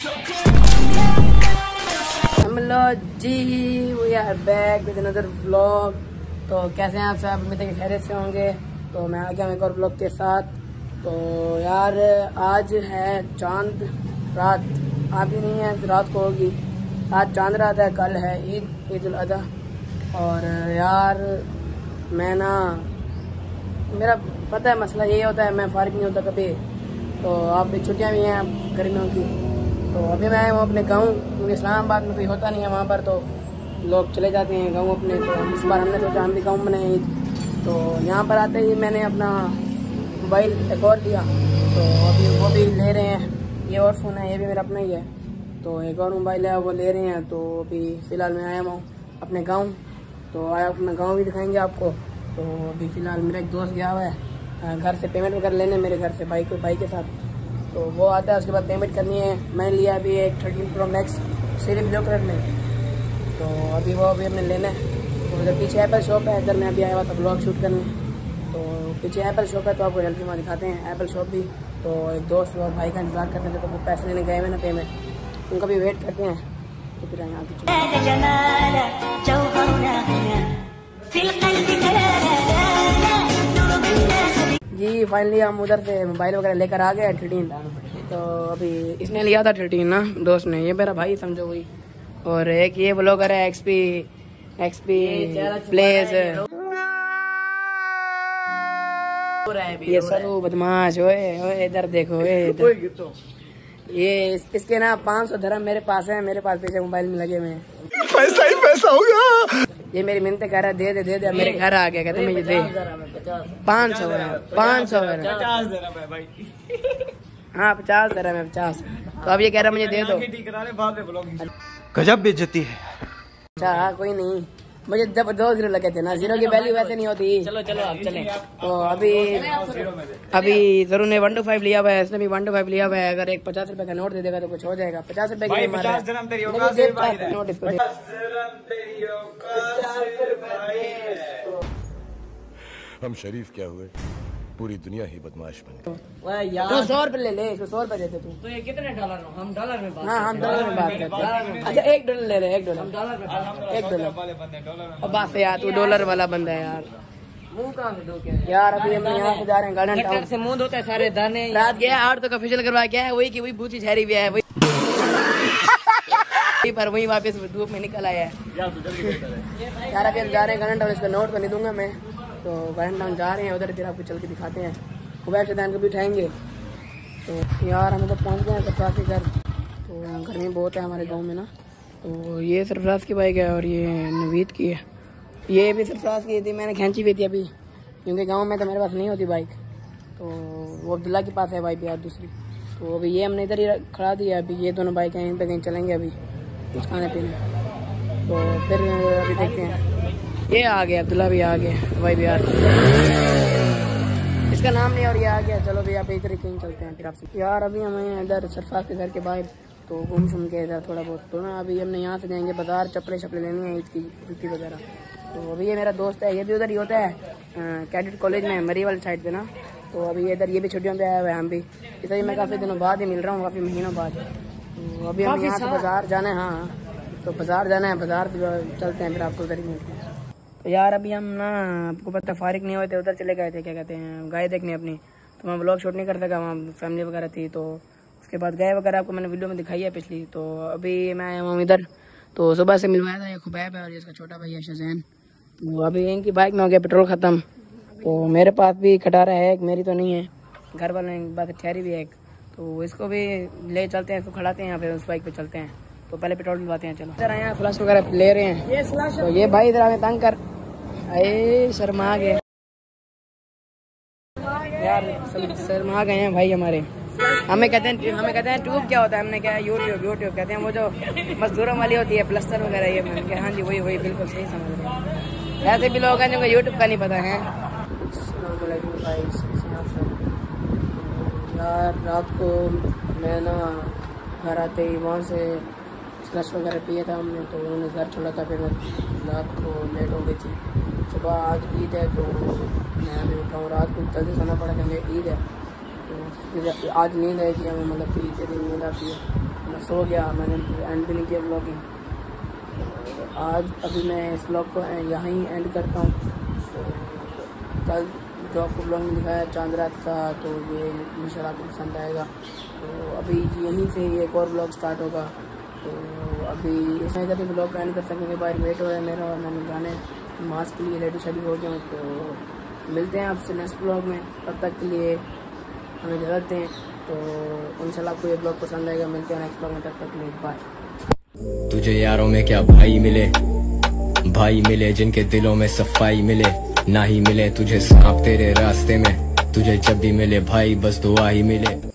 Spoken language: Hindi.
हेलो जी, we are back with another vlog. तो कैसे हैं आप सब? उम्मीद है कि खैरियत से होंगे। तो मैं आ गया एक और व्लॉग के साथ। तो यार आज है चांद रात, आज भी नहीं है, रात को होगी। आज चांद रात है, कल है ईद उल अधा। और यार मैं ना, मेरा पता है मसला यही होता है, मैं फारिग नहीं होता कभी। तो अब छुट्टियाँ भी हैं गर्मियों की। तो अभी मैं आया हूँ अपने गाँव, क्योंकि इस्लामाबाद में कोई होता नहीं है वहाँ पर, तो लोग चले जाते हैं गाँव अपने। तो इस बार हमने सोचा हम भी गाँव बनाए ईद। तो यहाँ पर आते ही मैंने अपना मोबाइल एक और लिया, तो अभी वो भी ले रहे हैं। ये और फ़ोन है, ये भी मेरा अपना ही है। तो एक और मोबाइल है, वो ले रहे हैं। तो अभी फ़िलहाल मैं आया हूँ अपने गाँव। तो आया अपना गाँव भी दिखाएंगे आपको। तो अभी फ़िलहाल मेरा एक दोस्त गया हुआ है घर से पेमेंट वगैरह लेने, मेरे घर से बाइक के साथ। तो वो आता है, उसके बाद पेमेंट करनी है। मैंने लिया अभी एक 13 Pro Max Sierra blue colour में। तो अभी वो हमने लेना है। तो उधर पीछे एप्पल शॉप है, इधर मैं अभी आया हुआ था ब्लॉग शूट करने। तो पीछे एप्पल शॉप है, तो आपको जल्दी वहाँ दिखाते हैं एप्पल शॉप भी। तो एक दोस्त और भाई का इंतजार करते थे, तो वो पैसे लेने गए हुए ना पेमेंट, उनका भी वेट करते हैं। तो फिर यहाँ जी फाइनली हम उधर से मोबाइल वगैरह लेकर आ गए 13। तो अभी इसने लिया था 13 ना, दोस्त ने, ये मेरा भाई समझो वही। और एक ये ब्लॉगर है एक्सपी प्लेस, ये सरू बदमाश। ओए इधर देखो, ये इसके ना 500 dirham मेरे पास है, मेरे पास पीछे मोबाइल में लगे हुए हैं। पैसा ही पैसा होगा। ये मेरी मिन्नतें कह रहा है, दे दे। मेरे घर आ गया, कहते मुझे दे 500 है। हाँ 50 dirham है, 50। तो अब ये कह रहा है मुझे दे दो। गजब बेइज्जती है। अच्छा कोई नहीं, मुझे जब 2 0 लगे थे ना, 0 की वैल्यू वैसे नहीं होती। चलो आप चलें। तो अभी जरूर ने 125 लिया हुआ है, इसने भी 125 लिया हुआ है। अगर एक 50 रुपए का नोट दे देगा तो कुछ हो जाएगा। 50 रुपए की नोट इसको। हम शरीफ क्या हुए, पूरी दुनिया ही बदमाश बन गई। तो 100 रुपए ले ले, इसको 100 रुपए देते तू। तो ये कितने डॉलर? हम डॉलर में बात, हाँ हम डॉलर में बात करते हैं। अच्छा $1 ले रहे, $1। अब बात है यार, तू डॉलर वाला बंदा है यार। मुंह कहाँ से धो के यार? अभी हम यहाँ से जा रहे हैं गार्डन टाउन से। मुंह धोते सारे दाने। रात गया 8 तो का फेशियल करवा के है, वही की वही भूची झहरी भी है, वही पर वही वापस धूप में निकल आया है यार। अभी हम जा रहे हैं गार्डन टाउन, इसका नोट तो नहीं दूंगा मैं। तो गार्डन टाउन जा रहे हैं, उधर फिर आपको चल के दिखाते हैं। खुबैब शैतान को भी उठाएंगे। तो यार हम तो पहुँच गए हैं सरफराज के घर। तो गर्मी बहुत है हमारे गांव में ना। तो ये सरफराज की बाइक है और ये नवीद की है। ये भी सरफराज की थी, मैंने खींची हुई थी अभी, क्योंकि गांव में तो मेरे पास नहीं होती बाइक। तो वो अब्दुल्ला के पास है बाइक यार दूसरी। तो अभी ये हमने इधर ही खड़ा दिया। अभी ये दोनों बाइकें इन पर कहीं चलेंगे अभी कुछ खाने पीने। तो फिर अभी देखते हैं। ये आ गया, अब्दुल्ला भी आ गया, भाई भी आ गया, इसका नाम नहीं और ये आ गया। चलो भैया इधर कहीं चलते हैं फिर आपसे। यार अभी हमें इधर सरफराज के घर के बाहर तो घूम शूम के इधर थोड़ा बहुत। तो ना अभी हमने यहाँ से जाएंगे बाजार, चप्पलें लेनी है ईद की, जूती वगैरह। तो अभी ये मेरा दोस्त है, ये भी उधर ही होता है कैडेट कॉलेज में, मरी वाली साइड पे ना। तो अभी इधर ये भी छुट्टियों पे आया हुआ है, हम भी इसलिए मैं काफ़ी दिनों बाद ही मिल रहा हूँ, काफ़ी महीनों बाद। तो अभी हम यहाँ से बाजार जाना है। हाँ तो बाजार जाना है, बाजार चलते हैं, फिर आपको उधर ही मिलते हैं। तो यार अभी हम ना, आपको पता फारिग नहीं हुए थे, उधर चले गए थे, क्या कहते हैं, गाय देखने अपनी। तो वहाँ ब्लॉग शूट नहीं कर सका, वहाँ फैमिली वगैरह थी। तो उसके बाद गाय वगैरह आपको मैंने वीडियो में दिखाई है पिछली। तो अभी मैं आया हूँ इधर। तो सुबह से मिलवाया था, ये खुबैब है और ये इसका छोटा भाई है शज़ैन। तो अभी इनकी बाइक में हो गया पेट्रोल ख़त्म। तो मेरे पास भी खटारा है एक, मेरी तो नहीं है, घर वाले की बात ठहरी भी है एक। तो इसको भी ले चलते हैं, इसको खड़ाते हैं, फिर उस बाइक पे चलते हैं। तो पहले पेट्रोल डलवाते हैं। चलो इधर आए, फ्लैश वगैरह ले रहे हैं। तो ये भाई इधर हमें तंग कर, अरे शर्मा गए यार, शर्मा गए हैं भाई हमारे। हमें कहते हैं ट्यूब क्या होता है? हमने क्या यूट्यूब कहते हैं, वो जो मजदूरों वाली होती है प्लस्तर वगैरह। ये मैंने कहा हाँ जी वही बिल्कुल सही समझ रहे हैं। ऐसे भी लोग हैं जिनको यूट्यूब का नहीं पता है। यार रात को मैं ना घर आते ही वहाँ से स्लश वगैरह पिया था हमने, तो उन्होंने घर छोड़ा था। फिर रात को लेट हो गई थी। सुबह आज ईद है, तो मैं भी उठा हूँ, रात को जल्दी सोना पड़ा क्योंकि ईद है। तो आज नींद आई थी हमें, मतलब 3 दिन नींद आती है। मैं सो गया, मैंने एंड भी नहीं किया ब्लॉगिंग। आज अभी मैं इस ब्लॉग को यहाँ ही एंड करता हूँ। तो कल जो आपको ब्लॉग में दिखाया चांद रात का, तो ये इंशाल्लाह आपको पसंद आएगा। तो अभी यहीं से एक और ब्लॉग स्टार्ट होगा। तो अभी इसमें जब ब्लॉग का एंड करता हूँ क्योंकि बाहर वेट हो रहा है मेरा, और मैंने जाने मास्क के लिए रेडी शेडी हो गया हूँ। तो मिलते हैं आपसे नेक्स्ट ब्लॉग में, तब तक के लिए हमें इजाज़त दें। तो इंशाल्लाह आपको ये ब्लॉग पसंद आएगा। मिलते हैं नेक्स्ट ब्लॉग में, तब तक के लिए बाय। तुझे यारों में क्या भाई मिले, भाई मिले जिनके दिलों में सफाई मिले, ना ही मिले तुझे सांप तेरे रास्ते में, तुझे जब भी मिले भाई बस दुआ ही मिले।